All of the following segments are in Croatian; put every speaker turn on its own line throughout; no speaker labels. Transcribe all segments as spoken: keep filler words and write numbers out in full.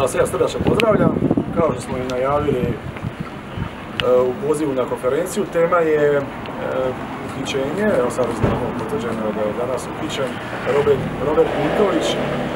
vas ja srdačno pozdravljam. Kao što smo i najavili u pozivu na konferenciju, tema je uhićenje, evo sad znamo potvrđeno da je danas uhićen Robert, Robert Miković,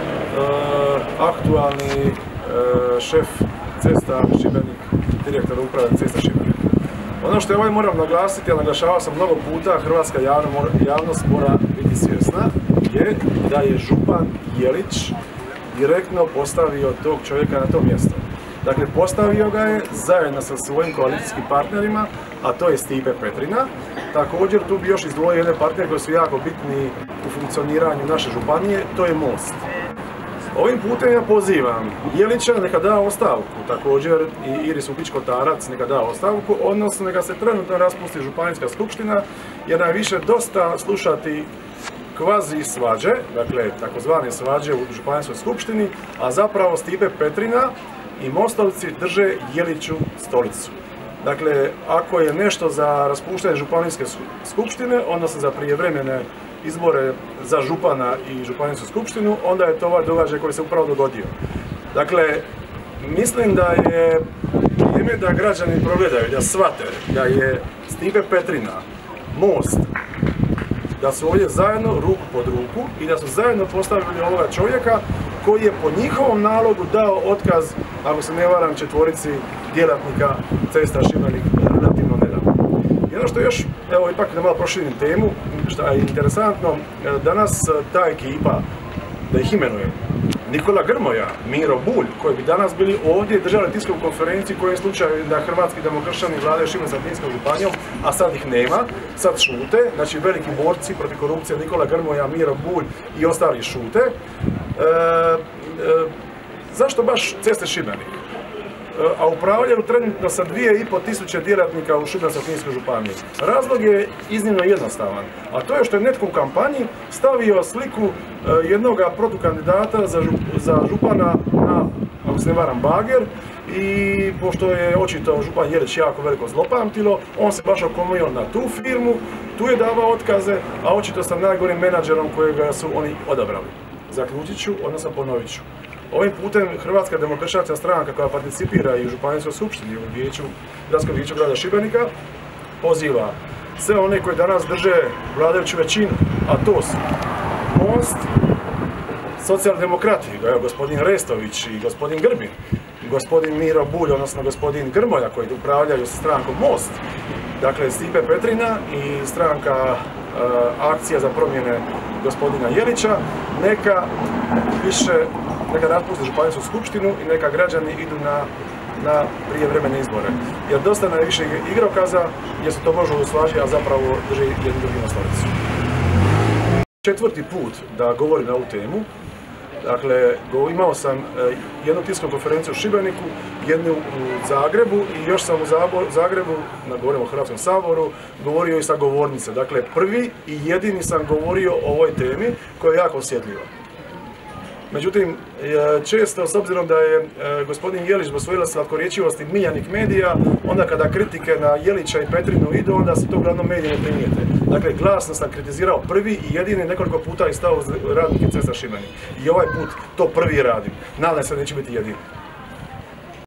aktualni šef Cesta Šibenik, direktor uprave Cesta Šibenik. Ono što ovaj moram naglasiti, a naglašavao sam mnogo puta, hrvatska javnost mora biti svjesna, je da je župan Jelić direktno postavio tog čovjeka na to mjesto. Dakle, postavio ga je zajedno sa svojim koalicijskim partnerima, a to je Stipe Petrina. Također, tu bi još izdvojio jedne partnere koji su jako bitni u funkcioniranju naše županije, to je Most. Ovim putem ja pozivam Jelića neka da ostavku, također i Iris Upić-Kotarac neka da ostavku, odnosno neka se trenutno raspusti županijska skupština, jer najviše dosta slušati kvazi svađe, dakle takozvane svađe u županijskoj skupštini, a zapravo Stipe Petrina i Mostovci drže Jeliću stolicu. Dakle, ako je nešto za raspuštanje županijske skupštine, odnosno za prijevremene izbore za župana i županijsku skupštinu, onda je to ovaj događaj koji se upravo dogodio. Dakle, mislim da je vrijeme da građani progledaju, da shvate da je Stipe Petrina, Most, da su ovdje zajedno ruku pod ruku i da su zajedno postavili ovoga čovjeka koji je po njihovom nalogu dao otkaz, ako se ne varam, četvorici djelatnika Cesta Šibenik relativno nedavno. I ono što još, evo ipak da malo proširim temu, što je interesantno, danas ta ekipa, da ih imenuje, Nikola Grmoja, Miro Bulj, koji bi danas bili ovdje i držali tiskovnu konferenciju koji je slučaj da hrvatski demokršćani vladaju Šibensko-kninskom županijom, a sad ih nema, sad šute, znači veliki borci protiv korupcije Nikola Grmoja, Miro Bulj i ostali šute. E, e, zašto baš Ceste Šibenik? A upravljaju trenutno sa dvije i pol tisuće djelatnika u Šibensko-kninskoj županiji. Razlog je iznimno jednostavan, a to je što je netko u kampanji stavio sliku jednog protukandidata za, žup, za župana na, ako se ne varam, bager, i pošto je očito župan Jelić jako veliko zlopamtilo, on se baš okomio na tu firmu, tu je davao otkaze, a očito sa najgorim menadžerom kojega su oni odabrali. Zaključit ću, odnosno ponovit ću. Ovim putem Hrvatska demokršćanska stranka koja participira i u županijskoj skupštini, u vijeću, gradskom vijeću grada Šibenika, poziva sve one koji danas drže vladajuću većinu, a to su Most, socijaldemokrati, gospodin Restović i gospodin Grbin, gospodin Miro Bulj, odnosno gospodin Grmoja koji upravljaju sa strankom Most, dakle Stipe Petrina i stranka e, Akcija za promjene gospodina Jelića, neka više neka raspusti županijsku skupštinu i neka građani idu na, na prijevremene izbore. Jer dosta najviše igrokaza, jer se to može usvaži, a zapravo drži jednu drugi na stolicu. Četvrti put da govorim na ovu temu. Dakle, imao sam jednu tiskovnu konferenciju u Šibeniku, jednu u Zagrebu i još sam u Zagrebu, govorim o Hrvatskom saboru, govorio i sa govornice. Dakle, prvi i jedini sam govorio o ovoj temi koja je jako osjetljiva. Međutim, često, s obzirom da je gospodin Jelić zbog svoje slatkorječivosti miljenik medija, onda kada kritike na Jelića i Petrinu idu, onda se to uglavnom mediji ne primijete. Dakle, glasno sam kritizirao prvi i jedini, nekoliko puta i stao radnike Cesta Šibenik. I ovaj put to prvi radim. Nadam se da neće biti jedini.